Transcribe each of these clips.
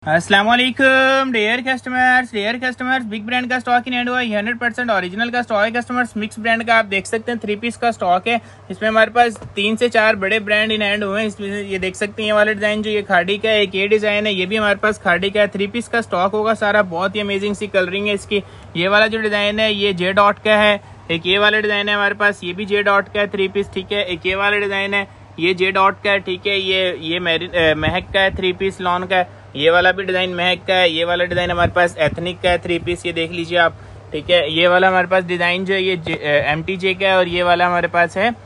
अस्सलाम वालेकुम dear customers, big brand का स्टॉक इन हैंड हुआ है। 100% ओरिजिनल का स्टॉक है कस्टमर्स। मिक्स ब्रांड का आप देख सकते हैं 3 पीस का स्टॉक है। इसमें हमारे पास 3 से 4 बड़े ब्रांड इन हैंड हुए हैं। इसमें ये देख सकते हैं ये वाला डिजाइन जो ये खाड़ी का है, एक ये डिजाइन है, ये भी हमारे पास खाड़ी का है। 3 पीस का स्टॉक होगा सारा। बहुत ही अमेजिंग सी कलरिंग है इसकी। ये वाला जो डिजाइन है ये जे डॉट का है। एक ये वाला डिजाइन है हमारे पास, ये भी जे डॉट का है 3 पीस, ठीक है। एक ये वाला डिजाइन है, ये जे डॉट का है, ठीक है। ये महक का है 3 पीस लॉन का है। ये वाला भी डिजाइन महक का है। ये वाला डिजाइन हमारे पास एथनिक का है 3 पीस, ये देख लीजिए आप, ठीक है। ये वाला हमारे पास डिजाइन जो है ये MTJ का है और ये वाला हमारे पास है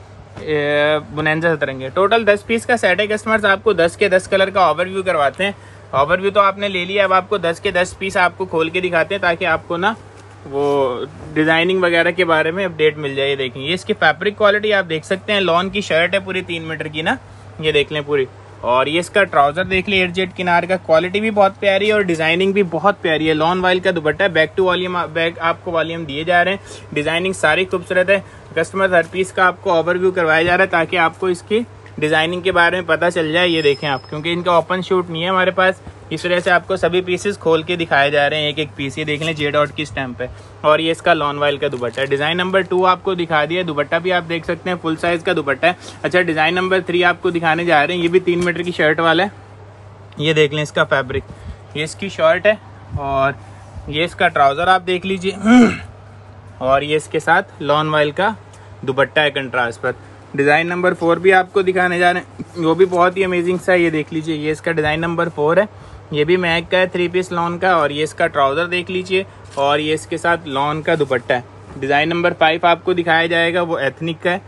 बुनेंजा सतरंगी। टोटल 10 पीस का सेट है कस्टमर्स। आपको 10 के 10 कलर का ओवरव्यू करवाते हैं। ओवरव्यू तो आपने ले लिया, अब आपको 10 के 10 पीस आपको खोल के दिखाते हैं ताकि आपको ना वो डिजाइनिंग वगैरह के बारे में अपडेट मिल जाए। ये देखें, ये इसकी फैब्रिक क्वालिटी आप देख सकते हैं। लॉन की शर्ट है पूरी 3 मीटर की ना, ये देख लें पूरी। और ये इसका ट्राउजर देख लिया, एडजेट किनार का। क्वालिटी भी बहुत प्यारी है और डिजाइनिंग भी बहुत प्यारी है। लॉन वाइल का दुपट्टा है, बैक टू वॉल्यूम बैक आपको वॉल्यूम दिए जा रहे हैं। डिजाइनिंग सारी खूबसूरत है कस्टमर। हर पीस का आपको ओवरव्यू करवाया जा रहा है ताकि आपको इसकी डिजाइनिंग के बारे में पता चल जाए। ये देखें आप, क्योंकि इनका ओपन शूट नहीं है हमारे पास, इस वजह से आपको सभी पीसेस खोल के दिखाए जा रहे हैं एक एक पीस। ये देख लें जे डॉट की स्टैंप है और ये इसका लॉन वाइल का दुपट्टा है। डिजाइन नंबर 2 आपको दिखा दिया, दुपट्टा भी आप देख सकते हैं फुल साइज का दुपट्टा है। अच्छा, डिजाइन नंबर 3 आपको दिखाने जा रहे हैं, ये भी 3 मीटर की शर्ट वाला है। ये देख लें इसका फैब्रिक, ये इसकी शर्ट है और ये इसका ट्राउजर आप देख लीजिए और ये इसके साथ लॉन वाइल का दुपट्टा है कंट्रास्ट पर। डिजाइन नंबर 4 भी आपको दिखाने जा रहे हैं, वो भी बहुत ही अमेजिंग सा है। ये देख लीजिए, ये इसका डिजाइन नंबर 4 है, ये भी महक का है 3 पीस लॉन का और ये इसका ट्राउजर देख लीजिए और ये इसके साथ लॉन का दुपट्टा है। डिजाइन नंबर 5 आपको दिखाया जाएगा, वो एथनिक का है।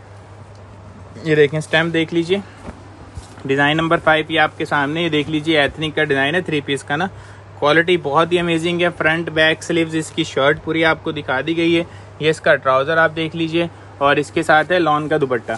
ये देखें स्टैम्प देख लीजिए, डिजाइन नंबर 5 ये आपके सामने, ये देख लीजिए एथनिक का डिजाइन है 3 पीस का ना। क्वालिटी बहुत ही अमेजिंग है। फ्रंट बैक स्लीव्स इसकी शर्ट पूरी आपको दिखा दी गई है। ये इसका ट्राउजर आप देख लीजिए और इसके साथ है लॉन का दुपट्टा,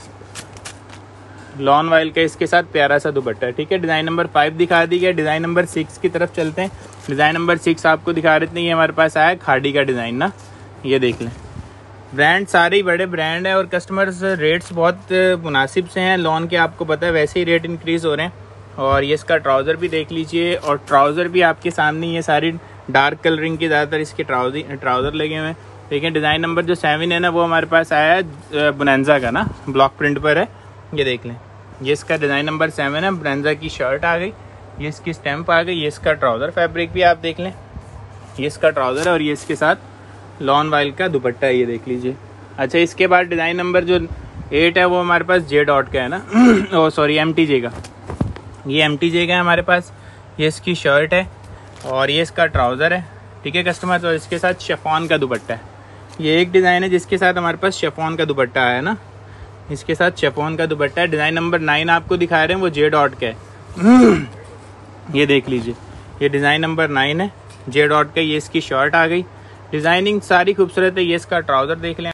लॉन वाइल का इसके साथ प्यारा सा दुपट्टा है, ठीक है। डिजाइन नंबर 5 दिखा दी गया। डिजाइन नंबर 6 की तरफ चलते हैं। डिजाइन नंबर 6 आपको दिखा रहे थे, ये हमारे पास आया खाड़ी का डिजाइन ना, ये देख लें। ब्रांड सारे बड़े ब्रांड है और कस्टमर्स रेट्स बहुत मुनासिब से हैं। लॉन के आपको पता है वैसे ही रेट इंक्रीज हो रहे हैं। और ये इसका ट्राउजर भी देख लीजिए और ट्राउजर भी आपके सामने, ये सारी डार्क कलरिंग की ज़्यादातर इसके ट्राउजर लगे हुए हैं। देखिए डिजाइन नंबर जो 7 है ना, वो हमारे पास आया है बुनेंजा का ना, ब्लॉक प्रिंट पर है, ये देख लें। ये इसका डिजाइन नंबर 7 है, बुनेंजा की शर्ट आ गई, ये इसकी स्टैंप आ गई। ये इसका ट्राउजर फैब्रिक भी आप देख लें, ये इसका ट्राउजर है और ये इसके साथ लॉन वाइल का दुपट्टा है, ये देख लीजिए। अच्छा, इसके बाद डिजाइन नंबर जो 8 है वो हमारे पास जे डॉट का है ना ओ सॉरी MTJ का, ये MTJ का है हमारे पास। ये इसकी शर्ट है और ये इसका ट्राउजर है, ठीक है कस्टमर। तो इसके साथ शिफॉन का दुपट्टा है। ये एक डिजाइन है जिसके साथ हमारे पास शिफॉन का दुपट्टा है ना, इसके साथ शिफॉन का दुपट्टा है। डिजाइन नंबर 9 आपको दिखा रहे हैं, वो जे डॉट का है, ये देख लीजिए। ये डिजाइन नंबर 9 है, जे डॉट का। ये इसकी शर्ट आ गई, डिजाइनिंग सारी खूबसूरत है। ये इसका ट्राउजर देख लें।